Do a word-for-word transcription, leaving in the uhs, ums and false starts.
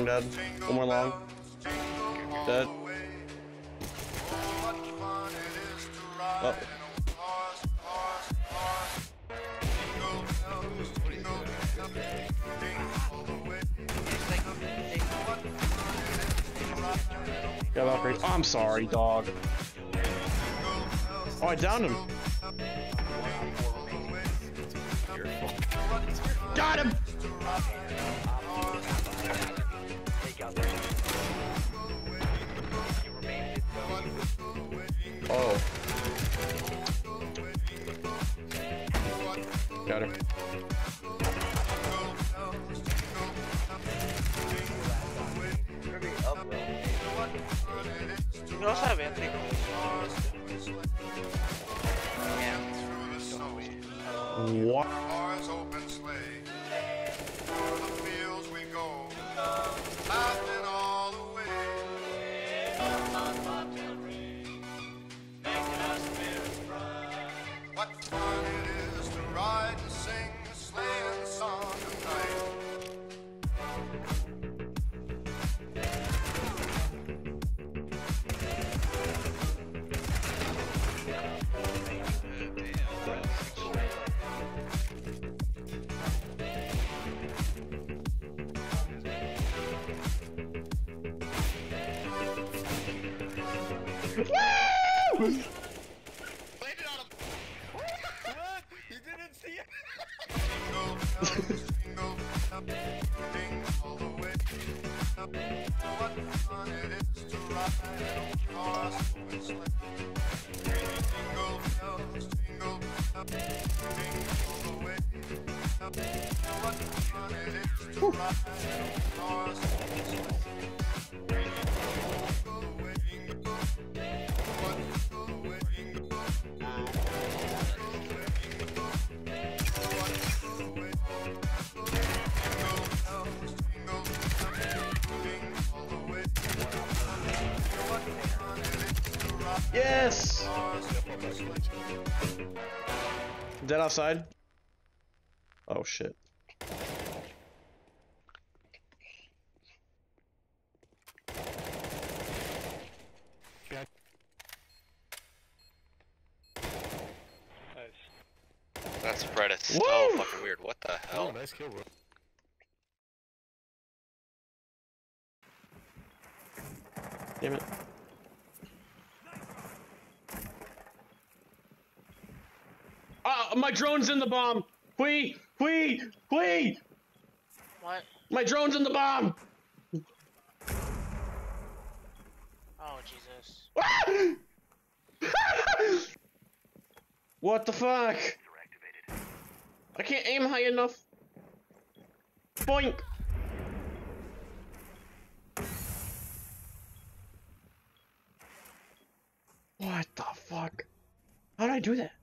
long dead. One more long. Dead. Oh. Yeah, Valkyrie. Oh, I'm sorry, dog. Oh, I downed him. Got him! Oh. Got him. You also have Anthony. What? What fun it is to ride and sing a sleighing song tonight. Woo! Landed on him. What? You didn't see it? Jingle all the way. What fun it is to ride on horse and sleigh. Jingle bells, jingle, jingle all the way. What fun it is to ride on horse and sleigh. Yes! Dead outside? Oh shit. That spread is so Woo! fucking weird. What the hell? Oh, nice kill, bro. Damn it. Ah, my drone's in the bomb! Wait! Wait! Wait! What? My drone's in the bomb! Oh, Jesus. What the fuck? I can't aim high enough. Boink! What the fuck? How did I do that?